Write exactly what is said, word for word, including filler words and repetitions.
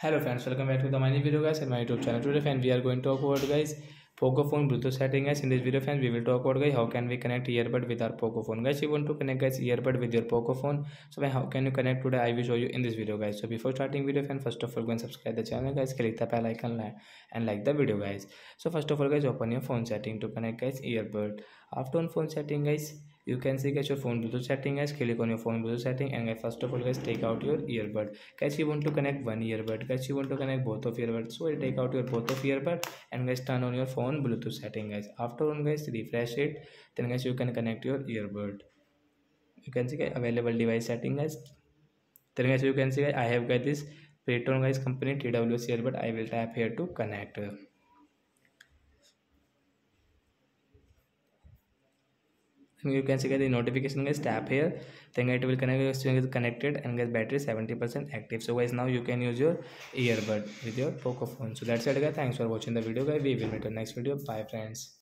Hello friends, welcome back to the my new video guys and my YouTube channel. Today friends we are going to talk about guys Poco phone Bluetooth setting guys. In this video friends we will talk about guys how can we connect earbud with our Poco phone guys. You want to connect guys earbud with your Poco phone, so how can you connect today I will show you in this video guys. So before starting video friends, first of all go and subscribe the channel guys, click the bell icon and like the video guys. So first of all guys, open your phone setting to connect guys earbud. After on phone setting guys, you can see guys your phone Bluetooth setting guys. Click on your phone Bluetooth setting and guys first of all guys take out your earbud guys. You want to connect one earbud guys, you want to connect both of earbud, so you take out your both of earbud and guys turn on your phone Bluetooth setting guys. After on guys refresh it, then guys you can connect your earbud. You can see guys available device setting guys. Then guys you can see guys I have got this Paytron guys company T W S earbud. I will tap here to connect. You can see the notification guys, tap here, then it will connect is connected and guys battery seventy percent active. So guys now you can use your earbud with your Poco phone. So that's it guys, thanks for watching the video guys. We will meet in the next video. Bye friends.